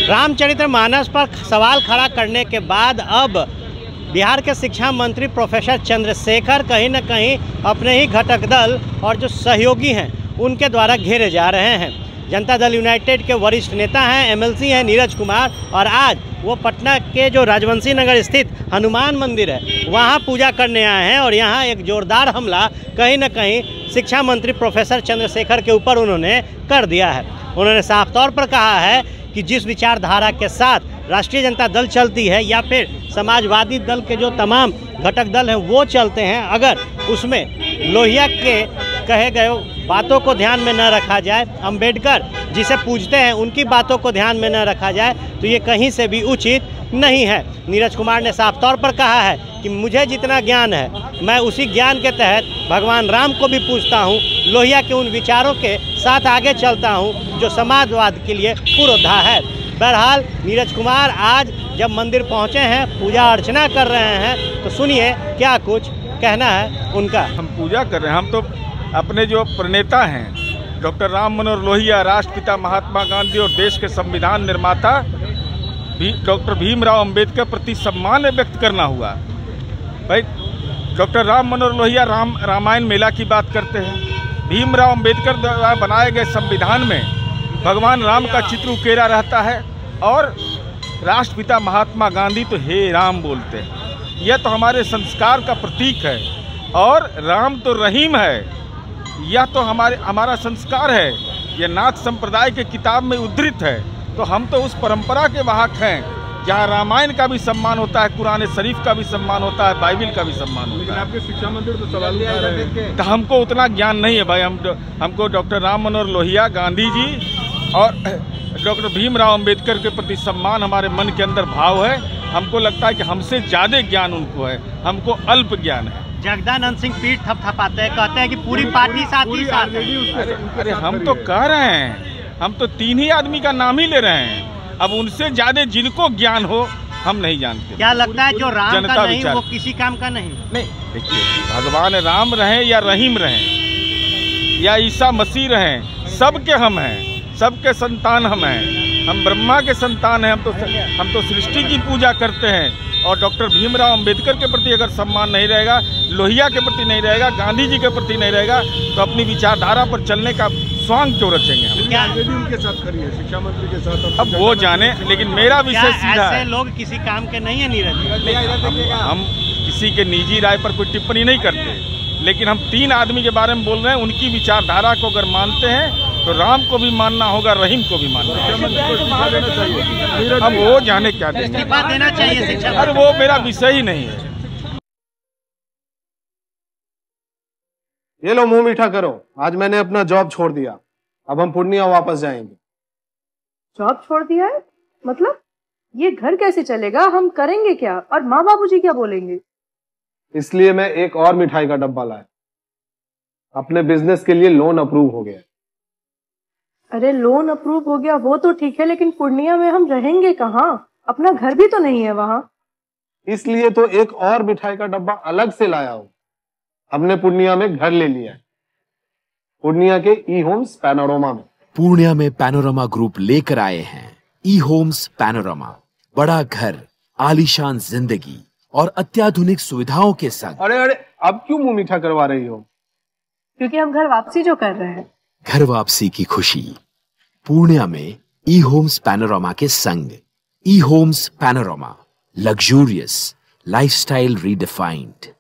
रामचरितमानस पर सवाल खड़ा करने के बाद अब बिहार के शिक्षा मंत्री प्रोफेसर चंद्रशेखर कहीं न कहीं अपने ही घटक दल और जो सहयोगी हैं उनके द्वारा घेरे जा रहे हैं। जनता दल यूनाइटेड के वरिष्ठ नेता हैं, एमएलसी हैं नीरज कुमार, और आज वो पटना के जो राजवंशी नगर स्थित हनुमान मंदिर है वहाँ पूजा करने आए हैं और यहाँ एक जोरदार हमला कहीं न कहीं शिक्षा मंत्री प्रोफेसर चंद्रशेखर के ऊपर उन्होंने कर दिया है। उन्होंने साफ तौर पर कहा है कि जिस विचारधारा के साथ राष्ट्रीय जनता दल चलती है या फिर समाजवादी दल के जो तमाम घटक दल हैं वो चलते हैं, अगर उसमें लोहिया के कहे गए बातों को ध्यान में न रखा जाए, अंबेडकर जिसे पूजते हैं उनकी बातों को ध्यान में न रखा जाए तो ये कहीं से भी उचित नहीं है। नीरज कुमार ने साफ तौर पर कहा है कि मुझे जितना ज्ञान है मैं उसी ज्ञान के तहत भगवान राम को भी पूजता हूँ, लोहिया के उन विचारों के साथ आगे चलता हूँ जो समाजवाद के लिए पुरोधा है। बहरहाल नीरज कुमार आज जब मंदिर पहुँचे हैं, पूजा अर्चना कर रहे हैं, तो सुनिए क्या कुछ कहना है उनका। हम पूजा कर रहे हैं, हम तो अपने जो प्रणेता हैं डॉक्टर राम मनोहर लोहिया, राष्ट्रपिता महात्मा गांधी और देश के संविधान निर्माता डॉक्टर भीमराव अंबेडकर प्रति सम्मान व्यक्त करना हुआ। भाई डॉक्टर राम मनोहर लोहिया रामायण मेला की बात करते हैं। भीमराव अंबेडकर द्वारा बनाए गए संविधान में भगवान राम का चित्र उकेरा रहता है और राष्ट्रपिता महात्मा गांधी तो हे राम बोलते हैं। यह तो हमारे संस्कार का प्रतीक है और राम तो रहीम है, यह तो हमारा संस्कार है। यह नाथ संप्रदाय के किताब में उद्धृत है। तो हम तो उस परंपरा के वाहक हैं जहाँ रामायण का भी सम्मान होता है, कुरान शरीफ का भी सम्मान होता है, बाइबिल का भी सम्मान होता है। आपके शिक्षा मंत्री तो सवाल उठा रहे हैं। तो हमको उतना ज्ञान नहीं है भाई। हमको डॉक्टर राम मनोहर लोहिया, गांधी जी और डॉक्टर भीमराव अंबेडकर के प्रति सम्मान हमारे मन के अंदर भाव है। हमको लगता है कि हमसे ज़्यादा ज्ञान उनको है, हमको अल्प ज्ञान है। जगदानंद सिंह पीठ थपथपाते हैं, कहते हैं कि पूरी पार्टी साथ ही साथ है। अरे हम तो कह रहे हैं, हम तो तीन ही आदमी का नाम ही ले रहे हैं। अब उनसे ज्यादा जिनको ज्ञान हो हम नहीं जानते। क्या लगता है जो राम का नहीं वो किसी काम का नहीं? नहीं, देखिए भगवान राम रहे या रहीम रहे या ईसा मसीह रहे, सबके हम हैं, सबके संतान हम हैं। हम ब्रह्मा के संतान हैं। हम तो सृष्टि की पूजा करते हैं। और डॉक्टर भीमराव अंबेडकर के प्रति अगर सम्मान नहीं रहेगा, लोहिया के प्रति नहीं रहेगा, गांधी जी के प्रति नहीं रहेगा, तो अपनी विचारधारा पर चलने का स्वांग क्यों रचेंगे हम? क्या उनके साथ खड़ी है शिक्षा मंत्री के साथ? अब वो जाने, लेकिन मेरा विषय सीधा है। ऐसे लोग किसी काम के नहीं है नीरज। हम किसी के निजी राय पर कोई टिप्पणी नहीं करते, लेकिन हम तीन आदमी के बारे में बोल रहे हैं। उनकी विचारधारा को अगर मानते हैं तो राम को भी मानना होगा, रहीम को भी मानना होगा। अब वो जाने क्या इस्तीफा देना चाहिए शिक्षा। अरे वो मेरा विषय ही नहीं है। ये लो मुंह मीठा करो, आज मैंने अपना जॉब छोड़ दिया। अब हम पूर्णिया वापस जाएंगे। जॉब छोड़ दिया है? मतलब ये घर कैसे चलेगा? हम करेंगे क्या? और माँ बाबूजी क्या बोलेंगे? इसलिए मैं एक और मिठाई का डब्बा लाया। अपने बिजनेस के लिए लोन अप्रूव हो गया। अरे लोन अप्रूव हो गया वो तो ठीक है, लेकिन पूर्णिया में हम रहेंगे कहाँ? अपना घर भी तो नहीं है वहाँ। इसलिए तो एक और मिठाई का डब्बा अलग से लाया हूँ। हमने पूर्णिया में घर ले लिया है, पूर्णिया के ई होम्स पैनोरमा में। पूर्णिया में पैनोरमा ग्रुप लेकर आए हैं ई होम्स पैनोरमा। बड़ा घर, आलीशान जिंदगी और अत्याधुनिक सुविधाओं के संग। अरे अब क्यों मुंह मीठा करवा रही हो? क्योंकि हम घर वापसी जो कर रहे हैं। घर वापसी की खुशी पूर्णिया में ई होम्स पैनोरमा के संग। E homes panorama, luxurious lifestyle redefined.